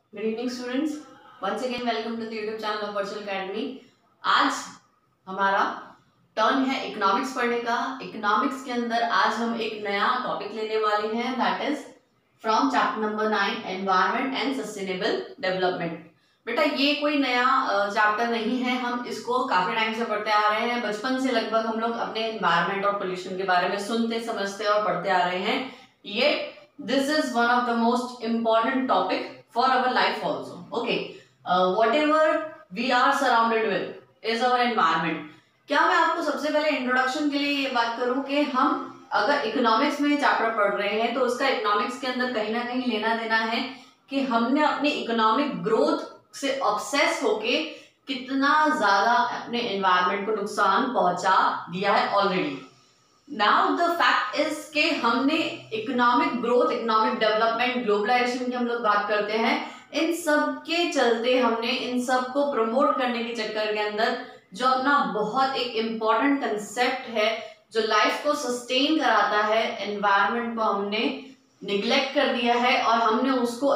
Good evening students, once again welcome to the YouTube channel of virtual academy. आज हमारा turn है economics पढ़ने का। इकोनॉमिक्स के अंदर आज हम एक नया टॉपिक लेने वाले हैं, that is from chapter number 9 environment and sustainable development. बेटा ये कोई नया चैप्टर नहीं है, हम इसको काफी टाइम से पढ़ते आ रहे हैं। बचपन से लगभग हम लोग अपने एनवायरनमेंट और पोल्यूशन के बारे में सुनते समझते और पढ़ते आ रहे हैं। ये this is one of the most important topic for our life also. Okay, whatever we are surrounded with is our environment. क्या मैं आपको सबसे पहले इंट्रोडक्शन के लिए ये बात करूं कि हम अगर इकोनॉमिक्स में चैप्टर पढ़ रहे हैं तो उसका इकोनॉमिक्स के अंदर कहीं ना कहीं लेना देना है कि हमने अपनी इकोनॉमिक ग्रोथ से ऑब्सेस होके कितना ज्यादा अपने एनवायरनमेंट को नुकसान पहुंचा दिया है already. Now the fact is के हमने economic growth, economic development, globalisation की हम लोग बात करते हैं, इन सब के चलते हमने इन सब को प्रमोट करने के चक्कर के अंदर जो अपना बहुत एक इम्पॉर्टेंट कंसेप्ट है जो लाइफ को सस्टेन कराता है, एनवायरनमेंट को हमने निग्लेक्ट कर दिया है और हमने उसको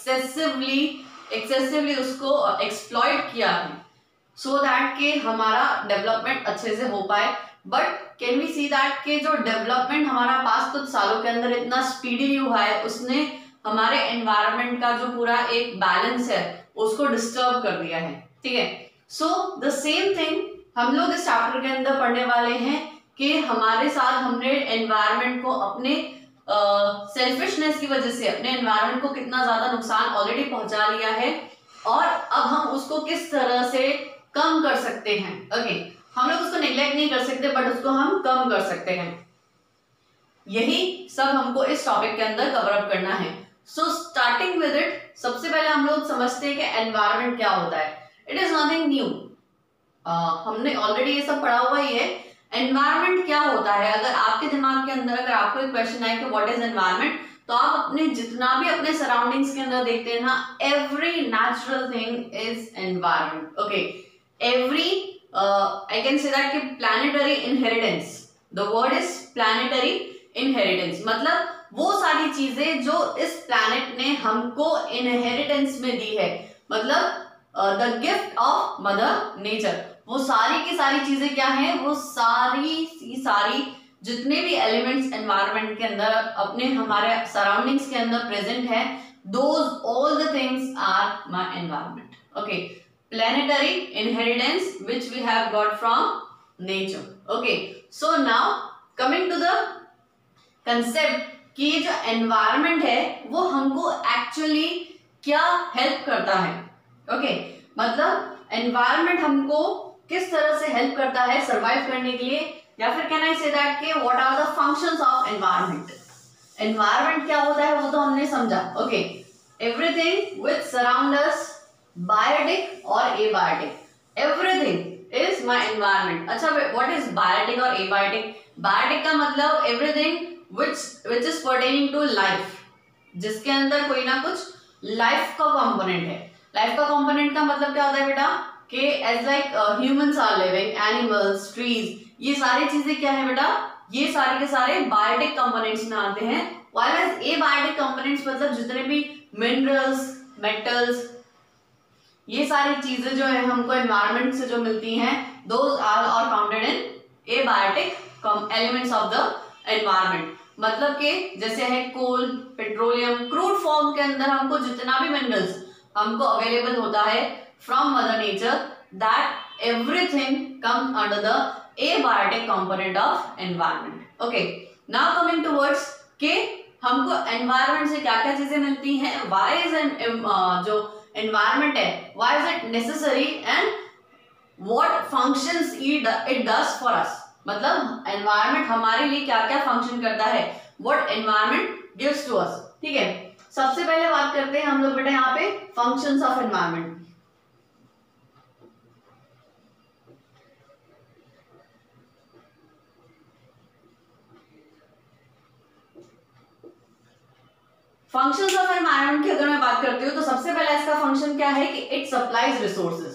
एक्सेसिवली उसको एक्सप्लॉइट किया है सो दैट के हमारा डेवलपमेंट अच्छे से हो पाए। But can we see that के जो डेवलपमेंट हमारा पास कुछ सालों के अंदर इतना स्पीडीली हुआ है उसने हमारे एनवायरनमेंट का जो पूरा एक बैलेंस है उसको डिस्टर्ब कर दिया है। ठीक है, सो द सेम थिंग हम लोग इस चैप्टर के अंदर पढ़ने वाले हैं कि हमारे साथ हमने एनवायरनमेंट को अपने सेल्फिशनेस की वजह से अपने एनवायरनमेंट को कितना ज्यादा नुकसान ऑलरेडी पहुंचा लिया है और अब हम उसको किस तरह से कम कर सकते हैं। ओके, हम लोग उसको नेग्लेक्ट नहीं कर सकते बट उसको हम कम कर सकते हैं। यही सब हमको इस टॉपिक के अंदर कवर अप करना है। सो स्टार्टिंग विद इट, सबसे पहले हम लोग समझते हैं कि एनवायरनमेंट क्या होता है। इट इज नथिंग न्यू, हमने ऑलरेडी ये सब पढ़ा हुआ ही है। एनवायरनमेंट क्या होता है, अगर आपके दिमाग के अंदर अगर आपको एक क्वेश्चन आए कि व्हाट इज एनवायरनमेंट, तो आप अपने जितना भी अपने सराउंडिंग्स के अंदर देखते हैं ना, every natural thing is environment. Okay, every I can say that कि planetary inheritance, the word is planetary inheritance, मतलब वो सारी चीजें जो इस planet ने हमको inheritance में दी है, मतलब the gift of mother nature, वो सारी की सारी चीजें क्या हैं, वो सारी जितने भी elements environment के अंदर अपने हमारे surroundings के अंदर present है, those all the things are my environment. Okay, planetary inheritance which we have got from nature. Okay, so now coming to the concept कि ये जो environment है वो हमको actually क्या help करता है। Okay, मतलब environment हमको किस तरह से help करता है survive करने के लिए, या फिर can I say that कि what are the functions of environment। environment क्या होता है वो तो हमने समझा। Okay, everything which surround us, biotic और abiotic, everything is my environment. अच्छा, व्हाट इज बायोटिक और एबायोटिक? बायोटिक का मतलब everything which is pertaining to life, जिसके अंदर कोई ना कुछ लाइफ का कंपोनेंट है। लाइफ का कंपोनेंट का मतलब क्या होता है बेटा कि as like humans are living, animals, trees, ये सारी चीजें क्या है बेटा, ये सारे के सारे बायोटिक कंपोनेंट्स में आते हैं। व्हाइल एज एबायोटिक कंपोनेंट्स मतलब जितने भी मिनरल्स, मेटल्स, ये सारी चीजें जो है हमको एनवायरनमेंट से जो मिलती हैं, those are counted in abiotic elements of the environment. मतलब कि जैसे है कोल, पेट्रोलियम, क्रूड फॉर्म के अंदर हमको जितना भी मिनरल्स हमको अवेलेबल होता है from mother nature, that everything comes under the abiotic component of environment. Okay, now coming towards के हमको एनवायरनमेंट से क्या क्या चीजें मिलती हैं, व्हाई इज जो environment है, why is it necessary and what functions it does for us, मतलब environment हमारे लिए क्या क्या function करता है, what environment gives to us। ठीक है, सबसे पहले बात करते हैं हम लोग बेटा यहाँ पे functions of environment। Functions of environment की अगर मैं बात करती हूँ तो सबसे पहला इसका फंक्शन क्या है कि इट सप्लाइज रिसोर्सेज।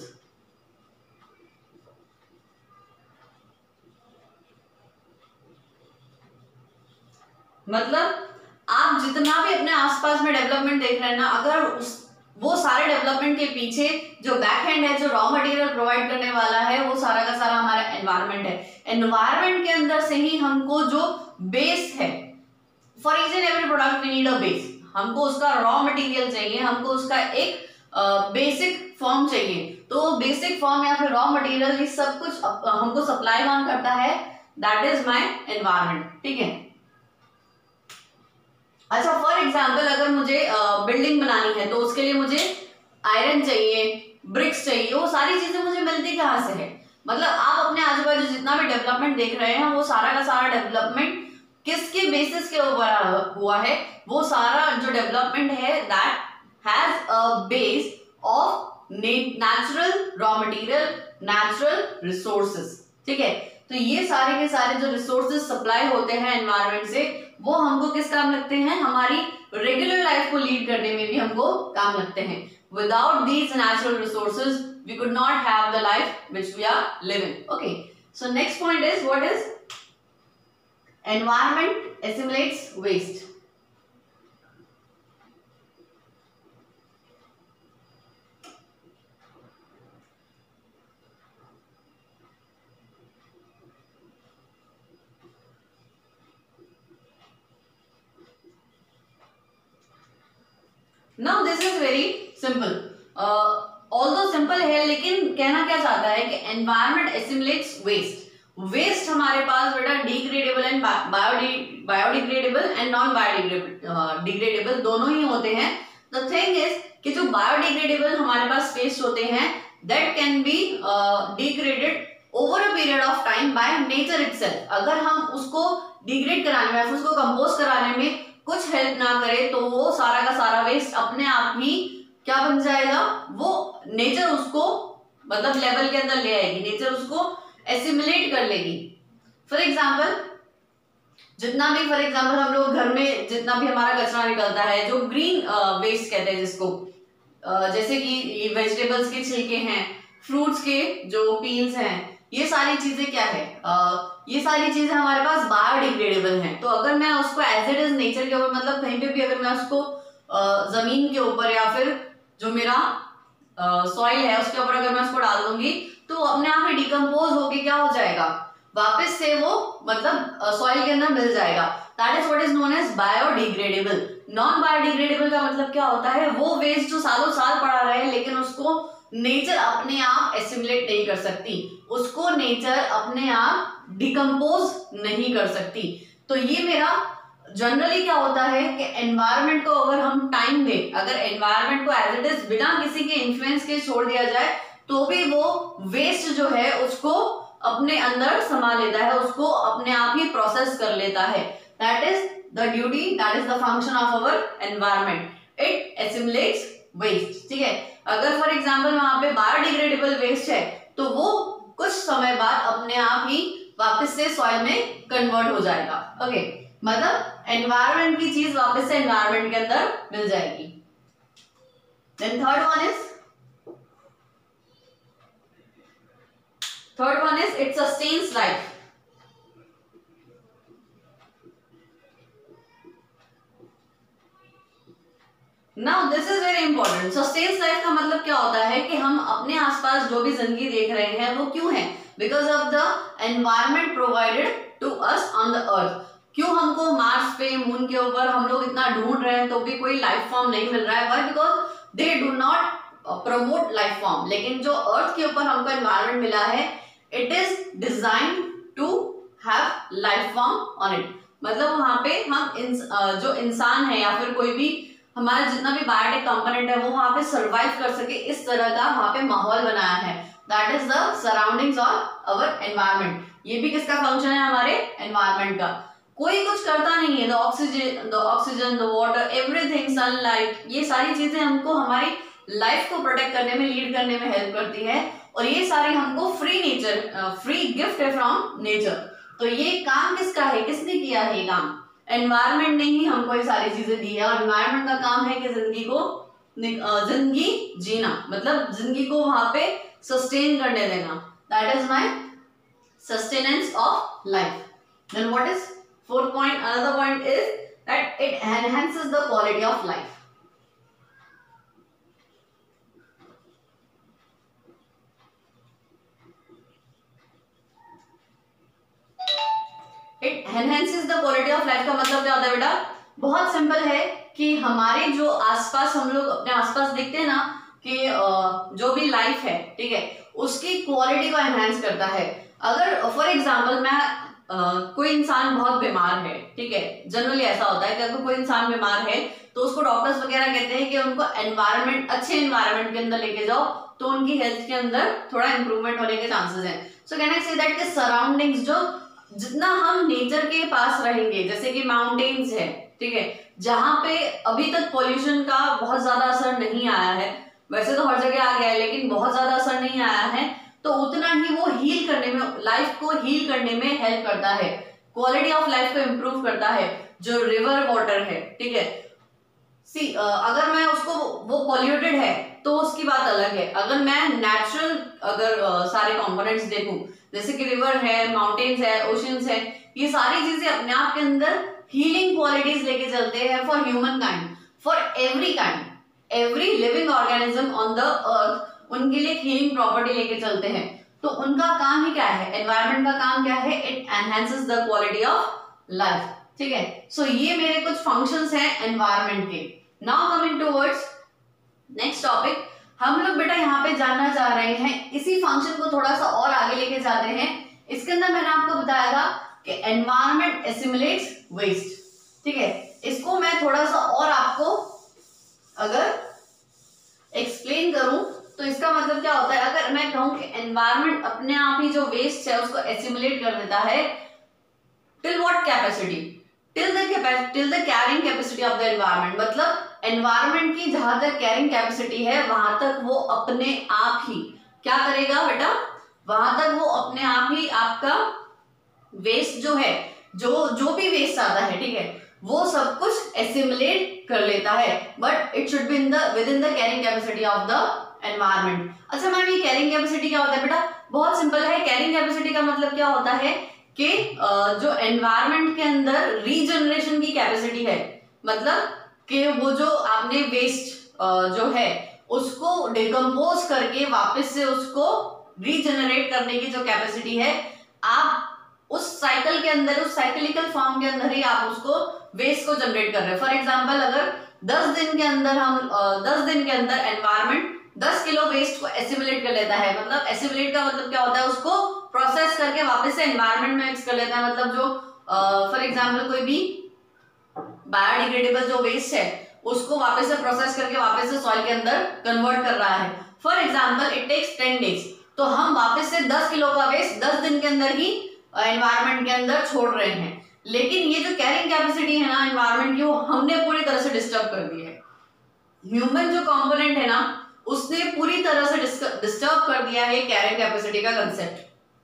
मतलब आप जितना भी अपने आसपास में डेवलपमेंट देख रहे हैं ना, अगर उस वो सारे डेवलपमेंट के पीछे जो बैक एंड है, जो रॉ मटेरियल प्रोवाइड करने वाला है, वो सारा का सारा हमारा एनवायरनमेंट है। एनवायरनमेंट के अंदर से ही हमको जो बेस है, for each and every product we need a base, हमको उसका रॉ मटेरियल चाहिए, हमको उसका एक बेसिक फॉर्म चाहिए। तो बेसिक फॉर्म या फिर रॉ मटेरियल ये सब कुछ हमको सप्लाई कौन करता है, दैट इज माय एनवायरनमेंट, ठीक है। अच्छा, फॉर एग्जाम्पल अगर मुझे बिल्डिंग बनानी है तो उसके लिए मुझे आयरन चाहिए, ब्रिक्स चाहिए, वो सारी चीजें मुझे मिलती कहाँ से है? मतलब आप अपने आजू बाजू जितना भी डेवलपमेंट देख रहे हैं वो सारा का सारा डेवलपमेंट किसके बेसिस के ऊपर हुआ है? वो सारा जो डेवलपमेंट है that has a base of natural raw material, natural resources, ठीक है। तो ये सारे के सारे जो रिसोर्सेज सप्लाई होते हैं एनवायरनमेंट से, वो हमको किस काम लगते हैं? हमारी रेगुलर लाइफ को लीड करने में भी हमको काम लगते हैं। Without these natural resources we could not have the life which we are living. Okay, so next point is what is environment assimilates waste. Now this is very simple. Although simple है, लेकिन कहना क्या चाहता है कि environment assimilates waste. Waste हमारे पास बेटा degradable and biodegradable and non biodegradable दोनों ही होते हैं। द थिंग इज कि जो बायोडिग्रेडेबल हमारे पास वेस्ट होते हैं that can be degraded over a period of time by nature itself. अगर हम उसको डिग्रेड कराने में, उसको कंपोज कराने में कुछ हेल्प ना करे तो वो सारा का सारा वेस्ट अपने आप ही क्या बन जाएगा? वो नेचर उसको मतलब लेवल के अंदर ले आएगी, नेचर उसको एसिमिलेट कर लेगी। फॉर एग्जाम्पल हम लोग घर में जितना भी हमारा कचरा निकलता है, जो ग्रीन वेस्ट कहते हैं जिसको, जैसे कि ये वेजिटेबल्स के छिलके हैं, फ्रूट्स के जो पील्स हैं, ये सारी चीजें क्या है? ये सारी चीजें हमारे पास बायोडिग्रेडेबल हैं। तो अगर मैं उसको एज इट इज नेचर के ऊपर, मतलब कहीं पे भी अगर मैं उसको जमीन के ऊपर या फिर जो मेरा सॉइल है उसके ऊपर अगर मैं उसको डाल दूंगी तो अपने आप ही डिकम्पोज होके क्या हो जाएगा? वापस से वो मतलब सॉइल के अंदर मिल जाएगा। That is what is known as biodegradable. Non biodegradable का मतलब क्या होता है? वो वेस्ट जो सालों साल पड़ा रहे लेकिन उसको नेचर अपने आप एसिमिलेट नहीं कर सकती, उसको नेचर अपने आप डिकम्पोज नहीं कर सकती। तो ये मेरा जनरली क्या होता है कि एनवायरनमेंट को अगर हम टाइम दें, अगर एनवायरनमेंट को एज इट इज बिना किसी के इन्फ्लुएंस के छोड़ दिया जाए तो भी वो वेस्ट जो है उसको अपने अंदर समा लेता है, उसको अपने आप ही प्रोसेस कर लेता है। That is the duty, that is the function of our environment, it assimilates waste, ठीक है। अगर फॉर एग्जांपल वहां पे बायोडिग्रेडेबल वेस्ट है तो वो कुछ समय बाद अपने आप ही वापस से सॉइल में कन्वर्ट हो जाएगा। ओके, मतलब एनवायरनमेंट की चीज वापस से एनवायरनमेंट के अंदर मिल जाएगी। Then third one is it sustains life. Now this is very important. Sustains life का मतलब क्या होता है कि हम अपने आसपास जो भी जिंदगी देख रहे हैं वो क्यों है? Because of the environment provided to us on the earth. क्यों हमको मार्स पे, मून के ऊपर हम लोग इतना ढूंढ रहे हैं तो भी कोई लाइफ फॉर्म नहीं मिल रहा है? Why? Because they do not promote life form. लेकिन जो अर्थ के ऊपर हमको एनवायरनमेंट मिला है it is design to have life form on it. मतलब वहां पे हम जो इंसान है या फिर कोई भी हमारा जितना भी बायोटिक कंपोनेंट है वो वहां पे सरवाइव कर सके, इस तरह का वहां पे माहौल बनाया है। That is the surroundings of our environment. ये भी किसका फंक्शन है? हमारे एनवायरनमेंट का। कोई कुछ करता नहीं है। The oxygen, the water, everything, sunlight, ये सारी चीजें हमको हमारी लाइफ को प्रोटेक्ट करने में, लीड करने में हेल्प करती है और ये सारी हमको फ्री गिफ्ट है फ्रॉम नेचर। तो ये काम किसका है? किसने किया है ये काम? एनवायरनमेंट ने ही हमको ये सारी चीजें दी है और एनवायरनमेंट का काम है कि जिंदगी जीना, मतलब जिंदगी को वहां पे सस्टेन करने देना। That is my sustenance of life. Then what is fourth point? Another point is that it enhances the quality of life. It enhances the quality of life का मतलब क्या होता है बेटा? बहुत सिंपल है कि हमारे जो आसपास हम लोग अपने आसपास देखते हैं ना कि जो भी लाइफ है, ठीक है, उसकी क्वालिटी को एनहेंस करता है। अगर फॉर एग्जांपल मैं कोई इंसान बहुत बीमार है, ठीक है, जनरली ऐसा होता है कि अगर कोई इंसान बीमार है तो उसको डॉक्टर्स वगैरह कहते हैं कि उनको एनवायरनमेंट, अच्छे एनवायरनमेंट के अंदर लेके जाओ तो उनकी हेल्थ के अंदर थोड़ा इंप्रूवमेंट होने के चांसेस हैं। So can I say that कि सराउंडिंग्स, जो जितना हम नेचर के पास रहेंगे, जैसे कि माउंटेन्स है, ठीक है, जहाँ पे अभी तक पॉल्यूशन का बहुत ज्यादा असर नहीं आया है, वैसे तो हर जगह आ गया है लेकिन बहुत ज्यादा असर नहीं आया है, तो उतना ही वो हील करने में, लाइफ को हील करने में हेल्प करता है, क्वालिटी ऑफ लाइफ को इम्प्रूव करता है। जो रिवर वाटर है, ठीक है, सी अगर मैं उसको, वो पॉल्यूटेड है तो उसकी बात अलग है। अगर मैं नेचुरल, अगर सारे कंपोनेंट्स देखूं, जैसे कि रिवर है, माउंटेन्स है, ओशंस है, ये सारी चीजें अपने आप के अंदर हीलिंग क्वालिटीज लेके चलते हैं for human kind, for every kind, every living organism on the earth, उनके लिए हीलिंग प्रॉपर्टी लेके चलते हैं। तो उनका काम ही क्या है? एनवायरनमेंट का काम क्या है? It enhances the quality of life, ठीक है। सो ये मेरे कुछ फंक्शंस हैं एनवायरनमेंट के। Now coming towards next topic, हम लोग बेटा यहाँ पे जानना चाह रहे हैं, इसी फंक्शन को थोड़ा सा और आगे लेके जाते हैं। इसके अंदर मैंने आपको बताया था कि एनवायरनमेंट एसिमुलेट्स वेस्ट, ठीक है, इसको मैं थोड़ा सा और आपको अगर एक्सप्लेन करूं तो इसका मतलब क्या होता है? अगर मैं कहूं कि एनवायरनमेंट अपने आप ही जो वेस्ट है उसको एसिमुलेट कर देता है, till what capacity? Till the carrying capacity of the environment, मतलब एनवायरनमेंट की जहां तक कैरिंग कैपेसिटी है वहां तक वो अपने आप ही क्या करेगा बेटा? वहां तक वो अपने आप ही आपका वेस्ट जो है, जो भी वेस्ट आता है, ठीक है, वो सब कुछ एसिमुलेट कर लेता है, but it should be within the carrying capacity of the environment. अच्छा मैम, ये कैरिंग कैपेसिटी क्या होता है बेटा? बहुत सिंपल है। कैरिंग कैपेसिटी का मतलब क्या होता है कि जो एनवायरनमेंट के अंदर रीजनरेशन की कैपेसिटी है, मतलब कि वो जो आपने वेस्ट जो है उसको डिकम्पोज करके वापस से उसको रीजनरेट करने की जो कैपेसिटी है, आप उस साइकिल के अंदर, उस साइक्लिकल फॉर्म के अंदर ही आप उसको वेस्ट को जनरेट कर रहे हैं। फॉर एग्जांपल, अगर 10 दिन के अंदर हम 10 दिन के अंदर एनवायरनमेंट 10 किलो वेस्ट को एसिमुलेट कर लेता है, मतलब एसिमुलेट का मतलब क्या होता है? उसको प्रोसेस करके वापस से एनवायरनमेंट में मिक्स कर लेता है। मतलब जो फॉर एग्जांपल कोई भी बायोडिग्रेडेबल जो वेस्ट है उसको वापस से प्रोसेस करके वापस से सॉइल के अंदर कन्वर्ट कर रहा है। For example it takes 10 days, तो हम वापस से 10 किलो का वेस्ट 10 दिन के अंदर ही एनवायरनमेंट के अंदर छोड़ रहे हैं। लेकिन ये जो कैरिंग कैपेसिटी है ना एनवायरनमेंट की, वो हमने पूरी तरह से डिस्टर्ब कर दी है। ह्यूमन जो कंपोनेंट है ना, उसने पूरी तरह से डिस्टर्ब कर दिया है कैरिंग कैपेसिटी का कंसेप्ट।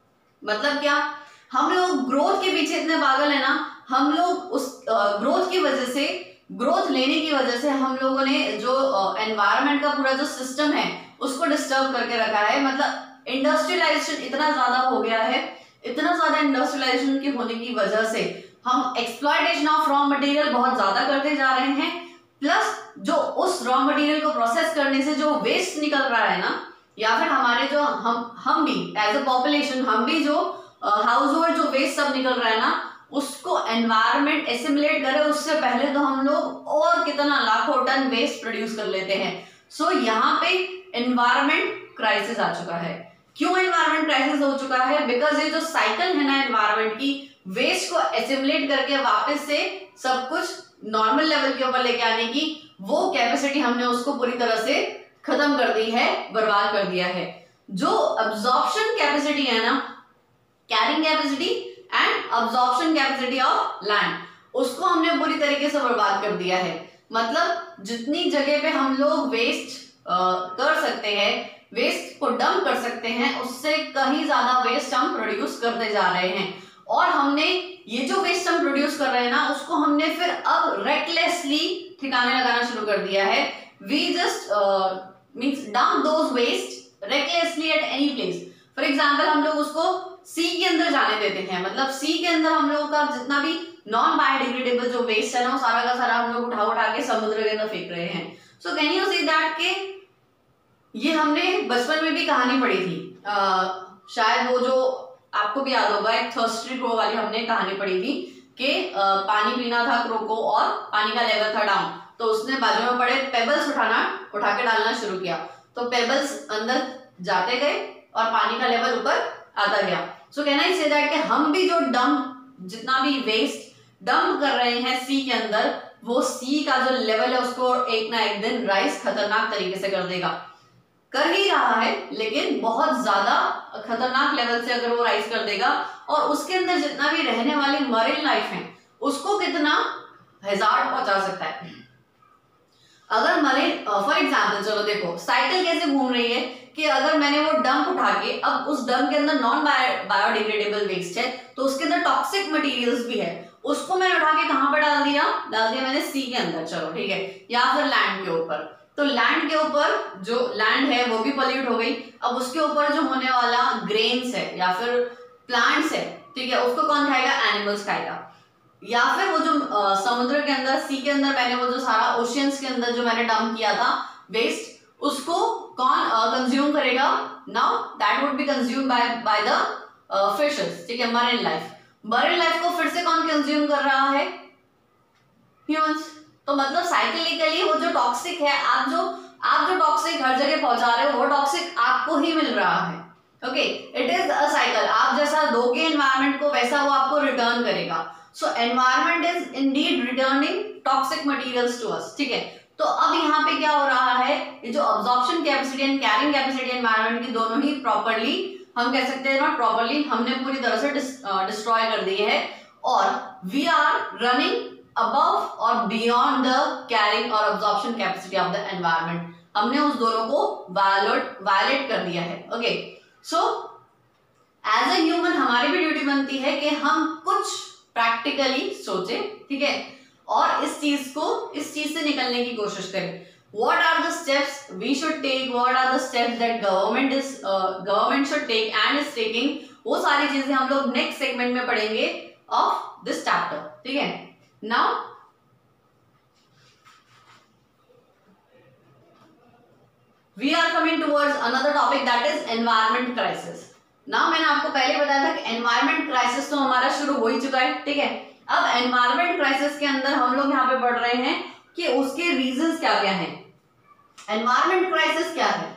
मतलब क्या? हम लोग ग्रोथ के पीछे इतने पागल है ना, हम लोग उस ग्रोथ की वजह से, ग्रोथ लेने की वजह से हम लोगों ने जो एनवायरनमेंट का पूरा जो सिस्टम है उसको डिस्टर्ब करके रखा है। मतलब इंडस्ट्रियलाइजेशन इतना ज्यादा हो गया है, इतना ज्यादा इंडस्ट्रियलाइजेशन के होने की वजह से हम एक्सप्लॉयटेशन ऑफ रॉ मटेरियल बहुत ज्यादा करते जा रहे हैं, प्लस जो उस रॉ मटेरियल को प्रोसेस करने से जो वेस्ट निकल रहा है ना, या फिर हमारे जो हम भी एज अ पॉपुलेशन, हम भी जो हाउस होल्ड जो वेस्ट सब निकल रहा है ना, उसको एनवायरनमेंट एसिमुलेट करे उससे पहले तो हम लोग और कितना लाखों टन वेस्ट प्रोड्यूस कर लेते हैं। सो यहाँ पे एनवायरनमेंट क्राइसिस आ चुका है। क्यों एनवायरनमेंट क्राइसिस हो चुका है? बिकॉज ये जो साइकिल है ना एनवायरनमेंट की, वेस्ट को एसिमुलेट करके वापस से सब कुछ नॉर्मल लेवल के ऊपर लेके आने की वो कैपेसिटी हमने उसको पूरी तरह से खत्म कर दी है, बर्बाद कर दिया है। जो अब्जॉर्प्शन कैपेसिटी है ना, carrying capacity and absorption capacity of land, उसको हमने पूरी तरीके से बर्बाद कर दिया है। मतलब जितनी जगह पे हम लोग वेस्ट कर सकते हैं, वेस्ट को डंप कर सकते हैं, उससे कहीं ज्यादा वेस्ट हम प्रोड्यूस करते जा रहे हैं। और हमने ये जो वेस्ट हम प्रोड्यूस कर रहे हैं ना, उसको हमने फिर अब रेकलेसली ठिकाने लगाना शुरू कर दिया है। We just means dump those waste recklessly at any place. For example हम लोग उसको सी के अंदर जाने देते हैं, मतलब सी के अंदर हम लोगों का जितना भी नॉन बायोडिग्रेडेबल जो वेस्ट है ना, वो सारा का सारा हम लोग उठा उठा के समुद्र के अंदर फेंक रहे हैं। So can you see that के ये हमने बचपन में भी कहानी पढ़ी थी, शायद वो जो आपको भी याद होगा एक थर्स्टी क्रो वाली हमने कहानी पढ़ी थी कि पानी पीना था क्रो को और पानी का लेवल था डाउन, तो उसने बाजू में पड़े पेबल्स उठा के डालना शुरू किया, तो पेबल्स अंदर जाते गए और पानी का लेवल ऊपर आता गया। सो कहना ही से दैट कि हम भी जो जितना भी वेस्ट डंप कर रहे हैं सी के अंदर, वो सी का जो लेवल है उसको एक ना एक दिन राइज खतरनाक तरीके से कर देगा, कर ही रहा है, लेकिन बहुत ज्यादा खतरनाक लेवल से अगर वो राइज कर देगा और उसके अंदर जितना भी रहने वाली मरीन लाइफ है उसको कितना हैजार्ड पहुंचा सकता है। अगर मरीन फॉर एग्जाम्पल, चलो देखो साइकिल कैसे घूम रही है कि अगर मैंने वो डंप उठा के, अब उस डंप के अंदर नॉन बायोडिग्रेडेबल वेस्ट है तो उसके अंदर टॉक्सिक मटेरियल्स भी है, उसको मैंने उठा के कहां पर डाल दिया मैंने सी के अंदर, चलो ठीक है, या फिर लैंड के ऊपर। तो लैंड के ऊपर जो लैंड है वो भी पॉल्यूट हो गई, अब उसके ऊपर जो होने वाला ग्रेन्स है या फिर प्लांट्स है, ठीक है, उसको कौन खाएगा, एनिमल्स खाएगा। या फिर वो जो समुद्र के अंदर सी के अंदर मैंने वो जो सारा ओशियंस के अंदर जो मैंने डंप किया था वेस्ट, उसको कौन कंज्यूम करेगा, now that would be consume by the fishes, ठीक है, मरीन लाइफ को फिर से कौन कंज्यूम कर रहा है, ह्यूमंस। तो मतलब साइक्लिकली वो जो टॉक्सिक है, आप जो टॉक्सिक हर जगह पहुंचा रहे हो वो टॉक्सिक आपको ही मिल रहा है। Okay, it is a cycle, आप जैसा दोगे एनवायरनमेंट को वैसा वो आपको रिटर्न करेगा। So environment is indeed returning toxic materials to us, ठीक है। तो अब यहाँ पे क्या हो रहा है, ये जो absorption capacity and carrying capacity environment की दोनों ही प्रॉपर्ली, हम कह सकते हैं नॉट प्रॉपर्ली, हमने पूरी तरह से डिस्ट्रॉय कर दी है, और वी आर रनिंग above और beyond the carrying और absorption capacity of the environment, हमने उस दोनों को वायलेट कर दिया है। Okay, so as a human हमारी भी ड्यूटी बनती है कि हम कुछ प्रैक्टिकली सोचे, ठीक है, और इस चीज से निकलने की कोशिश करें। What are the steps we should take? What are the steps that government should take and is taking? वो सारी चीजें हम लोग नेक्स्ट सेगमेंट में पढ़ेंगे ऑफ दिस चैप्टर, ठीक है। Now we are coming towards another topic, that is environment crisis. Now मैंने आपको पहले बताया था कि environment crisis तो हमारा शुरू हो ही चुका है, ठीक है। अब environment crisis के अंदर हम लोग यहाँ पे पढ़ रहे हैं कि उसके रीजंस क्या क्या हैं। environment crisis क्या है?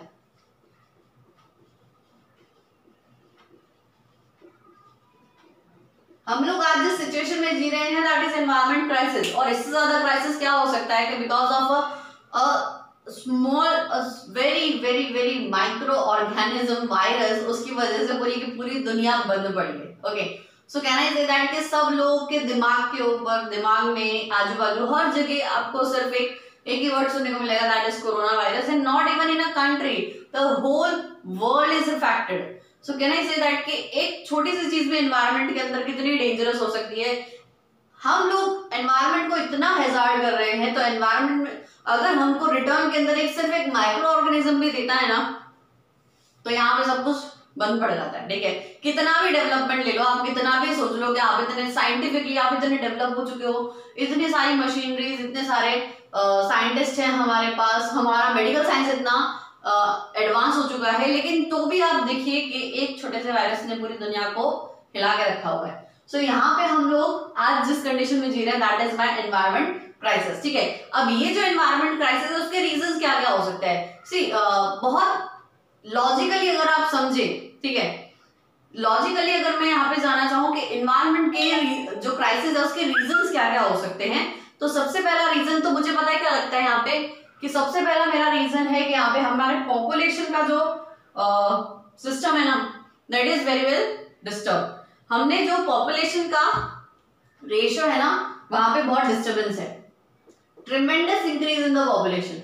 हम लोग आज जिस सिचुएशन में जी रहे हैं दैट इज एनवायरमेंट क्राइसिस, और इससे ज्यादा क्राइसिस क्या हो सकता है कि because of a small very very very micro organism virus, उसकी वजह से पूरी की पूरी दुनिया बंद पड़ी है। Okay, so can I say that कि सब लोग के दिमाग के ऊपर, दिमाग में, आजू बाजू हर जगह आपको सिर्फ एक ही वर्ड सुनने को मिलेगा, that is corona virus, and not even in a country, the whole world is affected. So can I say that कि एक छोटी सी चीज भी एनवायरनमेंट के अंदर कितनी डेंजरस हो सकती है। हम लोग एनवायरनमेंट को इतना हैजार्ड कर रहे हैं, तो एनवायरनमेंट में अगर हमको रिटर्न के अंदर सिर्फ एक माइक्रो ऑर्गेनिज्म भी देता है ना, तो यहाँ पे सब कुछ बंद पड़ जाता है, ठीक है। कितना भी डेवलपमेंट ले लो आप, कितना भी सोच लो कि आप इतने साइंटिफिकली आप इतने डेवलप हो चुके हो, इतनी सारी मशीनरीज, इतने सारे साइंटिस्ट हैं हमारे पास, हमारा मेडिकल साइंस इतना एडवांस हो चुका है, लेकिन तो भी आप देखिए कि एक छोटे से वायरस ने पूरी दुनिया को हिला के रखा हुआ है। सो यहाँ पे हम लोग आज जिस कंडीशन में जी रहे हैं that is my environment crisis, ठीक है। अब ये जो एनवायरमेंट क्राइसिस है उसके रीजंस क्या क्या हो सकते हैं, सी बहुत लॉजिकली अगर आप समझे, ठीक है, लॉजिकली अगर मैं यहाँ पे जाना चाहूँ कि एनवायरमेंट के जो क्राइसिस है उसके रीजंस क्या क्या हो सकते हैं, तो सबसे पहला रीजन तो मुझे पता है क्या लगता है यहाँ पे, कि सबसे पहला मेरा रीजन है कि यहाँ पे हमारे पॉपुलेशन का जो सिस्टम है ना, that is very well disturb. हमने जो पॉपुलेशन का रेशियो है ना, वहां पे बहुत डिस्टर्बेंस है, tremendous increase in the population.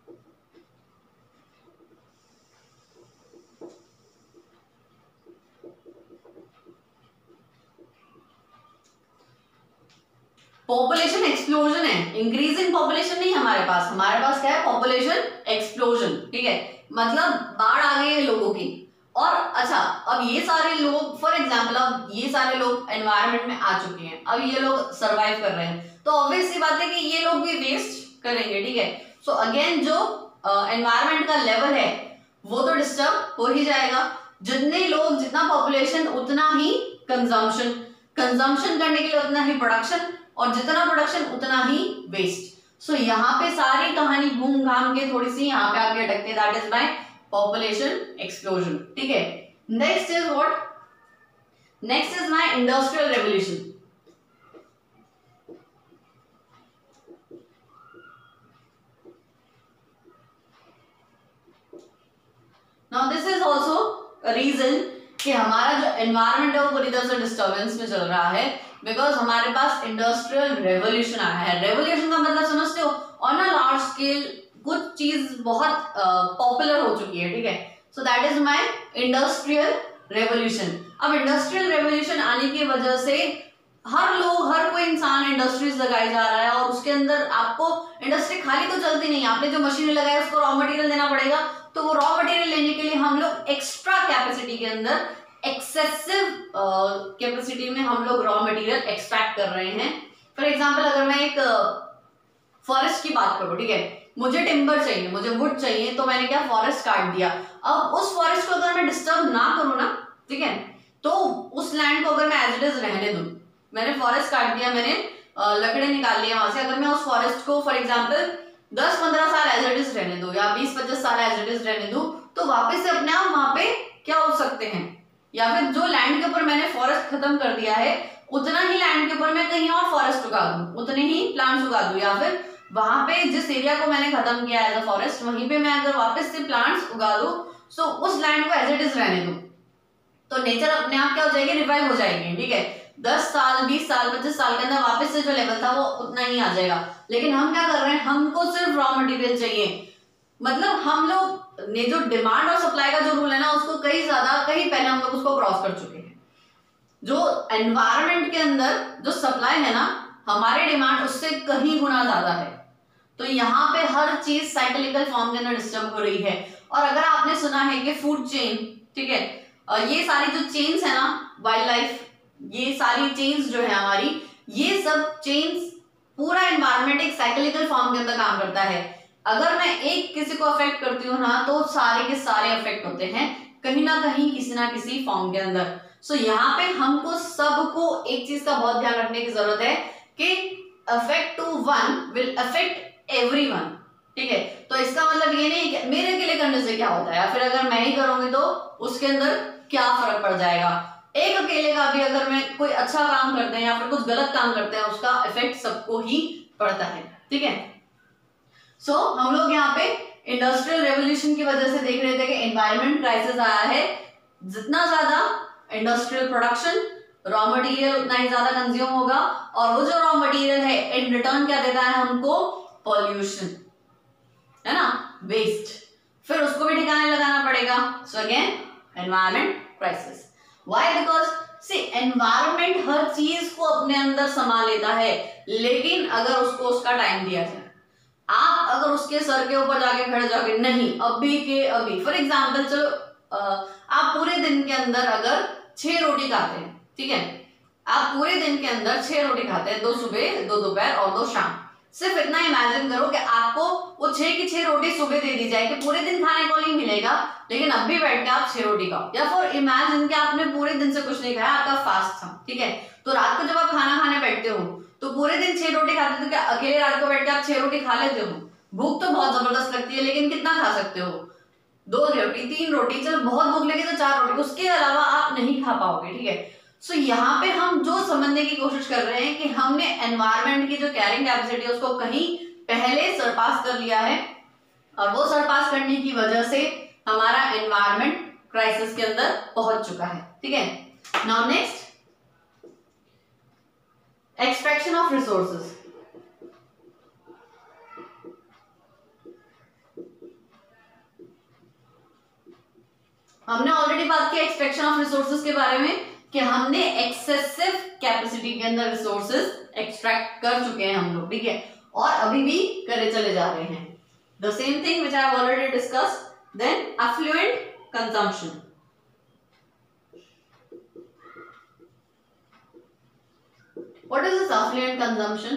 Population explosion है, इंक्रीजिंग पॉपुलेशन नहीं हमारे पास क्या है, पॉपुलेशन एक्सप्लोजन, ठीक है, मतलब बाढ़ आ गई है लोगों की। और अच्छा, अब ये सारे लोग, फॉर एग्जाम्पल, अब ये सारे लोग एनवायरनमेंट में आ चुके हैं, अब ये लोग सरवाइव कर रहे हैं, तो ऑब्वियस सी बात है कि ये लोग भी वेस्ट करेंगे, ठीक है। सो अगेन जो एनवायरनमेंट का लेवल है वो तो डिस्टर्ब हो ही जाएगा। जितने लोग, जितना पॉपुलेशन उतना ही कंजम्पशन, कंजम्पशन करने के लिए उतना ही प्रोडक्शन, और जितना प्रोडक्शन उतना ही वेस्ट। सो यहाँ पे सारी कहानी घूम घाम के थोड़ी सी यहाँ पे आके अटकती है, that is my population explosion. ठीक है, next is what, next is my industrial revolution. Now this is also reason कि हमारा जो एनवायरमेंट है वो पूरी तरह से डिस्टर्बेंस में चल रहा है, बिकॉज हमारे पास इंडस्ट्रियल रेवोल्यूशन आया है। रेवोल्यूशन का मतलब समझते हो, ऑन अ लार्ज स्केल कुछ चीज बहुत पॉपुलर हो चुकी है। ठीक है, so that is my industrial revolution. अब इंडस्ट्रियल रेवोल्यूशन आने की वजह से हर लोग, हर कोई इंसान इंडस्ट्रीज लगाई जा रहा है, और उसके अंदर आपको इंडस्ट्री खाली तो चलती नहीं, आपने जो मशीनें लगाई उसको रॉ मटेरियल देना पड़ेगा, तो वो रॉ मटेरियल लेने के लिए हम लोग एक्स्ट्रा कैपेसिटी के अंदर, एक्सेसिव कैपेसिटी में हम लोग रॉ मटेरियल एक्सट्रैक्ट कर रहे हैं। फॉर एग्जांपल अगर मैं एक फॉरेस्ट की बात करूं, ठीक है, मुझे टिम्बर चाहिए, मुझे वुड चाहिए, तो मैंने क्या, फॉरेस्ट काट दिया। अब उस फॉरेस्ट को अगर मैं डिस्टर्ब ना करूं ना, ठीक है, तो उस लैंड को अगर मैं एज इट इज रहने दूं, मैंने फॉरेस्ट काट दिया, मैंने लकड़े निकाल लिया वहां से, अगर मैं उस फॉरेस्ट को फॉर एग्जांपल 10-15 साल एज इट इज रहने दूं, या 20-25 साल एज इट इज रहने दूं, तो वापस से अपने आप वहां पे क्या हो सकते हैं, या फिर जो लैंड के ऊपर मैंने फॉरेस्ट खत्म कर दिया है उतना ही लैंड के ऊपर मैं कहीं और फॉरेस्ट उगा दूं, उतने ही प्लांट्स उगा दूं, या फिर वहां पे जिस एरिया को मैंने खत्म किया एज अ फॉरेस्ट, वहीं पे मैं अगर वापस से प्लांट्स उगा दूं, सो उस लैंड को एज इट इज रहने दूं, तो नेचर अपने आप क्या हो जाएगी, रिवाइव हो जाएगी। ठीक है, 10 साल 20 साल 25 साल के अंदर वापस से जो लेवल था वो उतना ही आ जाएगा। लेकिन हम क्या कर रहे हैं, हमको सिर्फ रॉ मटेरियल चाहिए, मतलब हम लोग ने जो डिमांड और सप्लाई का जो रूल है ना, उसको कहीं पहले हम लोग उसको क्रॉस कर चुके हैं। जो एनवायरनमेंट के अंदर जो सप्लाई है ना, हमारे डिमांड उससे कहीं गुना ज्यादा है, तो यहाँ पे हर चीज साइक्लिकल फॉर्म के अंदर डिस्टर्ब हो रही है। और अगर आपने सुना है कि फूड चेन, ठीक है, ये सारी जो चेन्स है ना, वाइल्ड लाइफ, ये सारी चेन्स जो है हमारी, ये सब चेन्स, पूरा एनवायरनमेंट एक साइक्लिकल फॉर्म के अंदर काम करता है। अगर मैं एक किसी को अफेक्ट करती हूँ ना, तो सारे के सारे अफेक्ट होते हैं कहीं ना कहीं, किसी ना किसी फॉर्म के अंदर। सो यहाँ पे हमको सबको एक चीज का बहुत ध्यान रखने की जरूरत है कि affect to one will affect everyone. ठीक है, तो इसका मतलब ये नहीं कि मेरे अकेले करने से क्या होता है, या फिर अगर मैं ही करूंगी तो उसके अंदर क्या फर्क पड़ जाएगा। एक अकेले का भी अगर मैं कोई अच्छा काम करते हैं या फिर कुछ गलत काम करते हैं, उसका इफेक्ट सबको ही पड़ता है। ठीक है, सो हम लोग यहाँ पे इंडस्ट्रियल रेवोल्यूशन की वजह से देख रहे थे कि एनवायरमेंट क्राइसिस आया है। जितना ज्यादा इंडस्ट्रियल प्रोडक्शन, रॉ मटेरियल उतना ही ज्यादा कंज्यूम होगा, और वो जो रॉ मटेरियल है इन रिटर्न क्या देता है हमको, पॉल्यूशन, है ना, वेस्ट, फिर उसको भी ठिकाने लगाना पड़ेगा। So again environment crisis. Why? Because see environment हर चीज को अपने अंदर समा लेता है, लेकिन अगर उसको उसका टाइम दिया जाए। आप अगर उसके सर के ऊपर जाके खड़े जाओगे, नहीं अभी के अभी, फॉर एग्जाम्पल चलो आप पूरे दिन के अंदर अगर 6 रोटी खाते हैं, ठीक है, आप पूरे दिन के अंदर 6 रोटी खाते हैं, 2 सुबह 2 दोपहर और 2 शाम। सिर्फ इतना इमेजिन करो कि आपको वो 6 की 6 रोटी सुबह दे दी जाए कि पूरे दिन खाने को नहीं मिलेगा, लेकिन अब भी बैठ के आप 6 रोटी खाओ। या फिर इमेजिन कि आपने पूरे दिन से कुछ नहीं खाया, आपका फास्ट था, ठीक है, तो रात को जब आप खाना खाने बैठते हो तो पूरे दिन 6 रोटी खाते, तो क्या अकेले रात को बैठ के आप 6 रोटी खा लेते हो? भूख तो बहुत जबरदस्त लगती है, लेकिन कितना खा सकते हो? 2 रोटी 3 रोटी, चलो बहुत भूख लगी तो 4 रोटी, उसके अलावा आप नहीं खा पाओगे। ठीक है, सो यहाँ पे हम जो समझने की कोशिश कर रहे हैं कि हमने एनवायरनमेंट की जो कैरिंग कैपेसिटी है उसको कहीं पहले सरपास कर लिया है, और वो सरपास करने की वजह से हमारा एनवायरनमेंट क्राइसिस के अंदर पहुंच चुका है। ठीक है, now next, extraction of resources. हमने ऑलरेडी बात की एक्सट्रैक्शन ऑफ रिसोर्सेज के बारे में कि हमने एक्सेसिव कैपेसिटी के अंदर रिसोर्सेज एक्सट्रैक्ट कर चुके हैं हम लोग, ठीक है, और अभी भी करे चले जा रहे हैं। The same thing which I have already discussed. Then affluent consumption. What is this affluent consumption?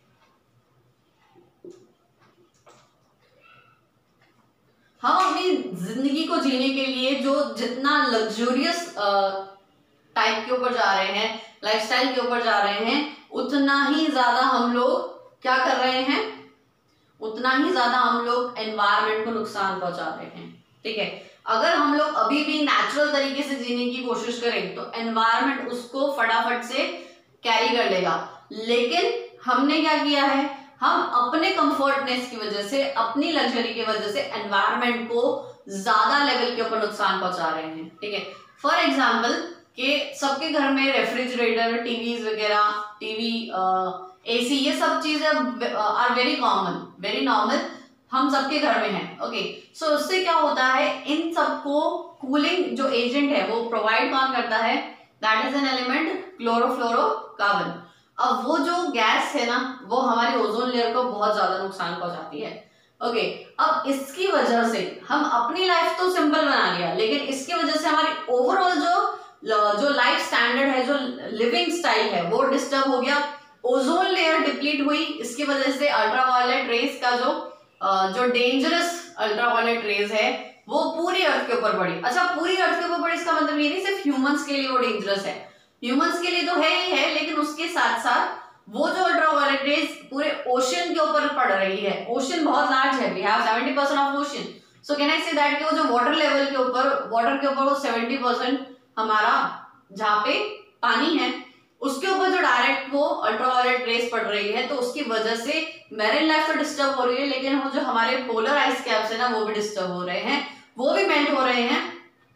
हम अपनी जिंदगी को जीने के लिए जो जितना लग्जूरियस टाइप के ऊपर जा रहे हैं, लाइफस्टाइल के ऊपर जा रहे हैं, उतना ही ज्यादा हम लोग क्या कर रहे हैं, उतना ही ज्यादा हम लोग एनवायरनमेंट को नुकसान पहुंचा रहे हैं। ठीक है, अगर हम लोग अभी भी नेचुरल तरीके से जीने की कोशिश करें तो एनवायरनमेंट उसको फटाफट से कैरी कर लेगा। लेकिन हमने क्या किया है, हम अपने कंफर्टनेस की वजह से, अपनी लग्जरी की वजह से एनवायरनमेंट को ज्यादा लेवल के ऊपर नुकसान पहुंचा रहे हैं। ठीक है, फॉर एग्जाम्पल कि सबके घर में रेफ्रिजरेटर, टीवीज वगैरह, टीवी, एसी, ये सब चीजें are very common, very normal, हम सबके घर में है। ओके, सो उससे क्या होता है, इन सबको कूलिंग जो एजेंट है वो प्रोवाइड कौन करता है, that is an element chlorofluorocarbon. अब वो जो गैस है ना, वो हमारे ओजोन लेयर को बहुत ज्यादा नुकसान पहुंचाती है। ओके, अब इसकी वजह से हम अपनी लाइफ तो सिंपल बना लिया, लेकिन इसकी वजह से हमारी ओवरऑल जो लाइफ स्टैंडर्ड है, जो लिविंग स्टाइल है, वो डिस्टर्ब हो गया। ओजोन लेयर डिप्लीट हुई, इसकी वजह से अल्ट्रावायलेट रेज का जो डेंजरस अल्ट्रावायलेट रेज है वो पूरी अर्थ के ऊपर पड़ी। अच्छा, पूरी अर्थ के ऊपर पड़ी इसका मतलब ये नहीं सिर्फ ह्यूमंस के लिए वो डेंजरस है, ह्यूमंस के लिए तो है ही है, लेकिन उसके साथ साथ वो जो अल्ट्रावायलेट रेज पूरे ओशन के ऊपर पड़ रही है। ओशन बहुत लार्ज है, we have 70% of ocean, so can I say that कि वो जो वाटर लेवल के ऊपर, वाटर के ऊपर वो 70% हमारा जहाँ पे पानी है उसके ऊपर जो डायरेक्ट वो अल्ट्रावायलेट रेज पड़ रही है, तो उसकी वजह से मैरीन लाइफ तो डिस्टर्ब हो रही है, लेकिन वो जो हमारे पोलर आइस कैप्स है ना, वो भी डिस्टर्ब हो रहे हैं, वो भी मेल्ट हो रहे हैं,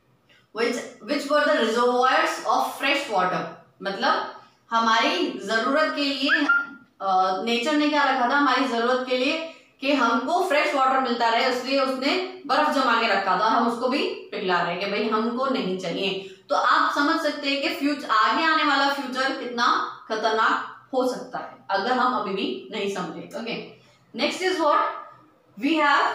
which were the reservoirs of fresh water। मतलब हमारी जरूरत के लिए नेचर ने क्या रखा था, हमारी जरूरत के लिए कि हमको फ्रेश वाटर मिलता रहे, इसलिए उसने बर्फ जमा के रखा था, हम उसको भी पिघला रहे हैं कि भाई हमको नहीं चाहिए। तो आप समझ सकते हैं कि फ्यूचर, आगे आने वाला फ्यूचर कितना खतरनाक हो सकता है अगर हम अभी भी नहीं समझे। Okay, next is what we have,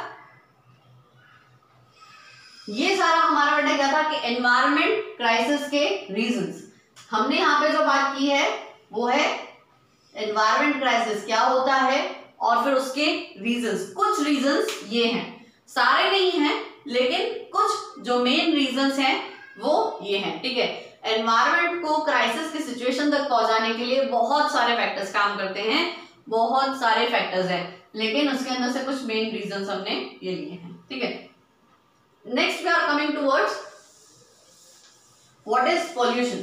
ये सारा हमारा बेटा क्या था कि एनवायरमेंट क्राइसिस के रीजंस। हमने यहाँ पे जो बात की है वो है एनवायरमेंट क्राइसिस क्या होता है और फिर उसके रीजंस। कुछ रीजंस ये हैं, सारे नहीं हैं, लेकिन कुछ जो मेन रीजंस हैं वो ये हैं। ठीक है, एनवायरमेंट को क्राइसिस की सिचुएशन तक पहुंचाने के लिए बहुत सारे फैक्टर्स काम करते हैं, बहुत सारे फैक्टर्स हैं, लेकिन उसके अंदर से कुछ मेन रीजंस हमने ये लिए हैं। ठीक है, next we are coming towards what is pollution.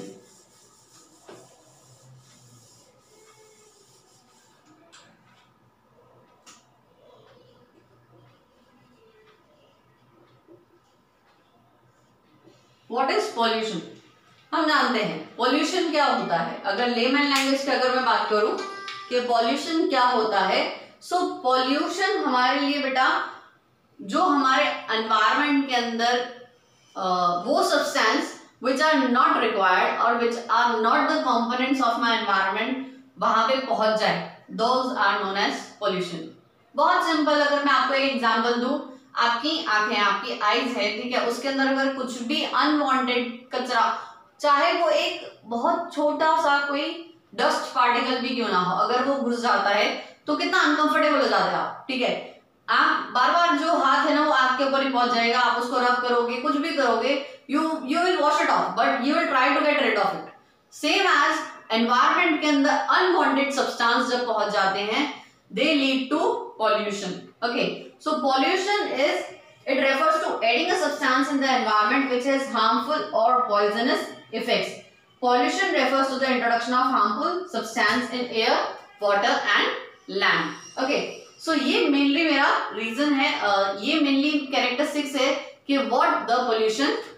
What is pollution, हम जानते हैं पॉल्यूशन क्या होता है। अगर लेमन लैंग्वेज की अगर मैं बात करूं कि पॉल्यूशन क्या होता है, सो पॉल्यूशन हमारे लिए बेटा जो हमारे एनवायरनमेंट के अंदर वो substance which are not required और which are not the components of my environment वहां पे पहुंच जाए, those are known as pollution. बहुत सिंपल, अगर मैं आपको एक एग्जांपल दूं, आपकी आंखें, आपकी आईज है, ठीक है, उसके अंदर अगर कुछ भी अनवांटेड कचरा, चाहे वो एक बहुत छोटा सा कोई डस्ट पार्टिकल भी क्यों ना हो, अगर वो घुस जाता है तो कितना अनकंफर्टेबल हो जाता है आप। ठीक है, आप बार बार जो हाथ है ना वो आंख के ऊपर ही पहुंच जाएगा, आप उसको रब करोगे, कुछ भी करोगे, you will wash it off, but you will try to get rid of it. Same as environment के अंदर अनवांटेड सब्सटेंस जब पहुंच जाते हैं, they lead to pollution। okay, so pollution is, it refers to adding a substance in the environment which has harmful or poisonous effects। pollution refers to the introduction of harmful substance in air, water and land। okay, so ये mainly मेरा reason है, ये mainly characteristics है कि what the pollution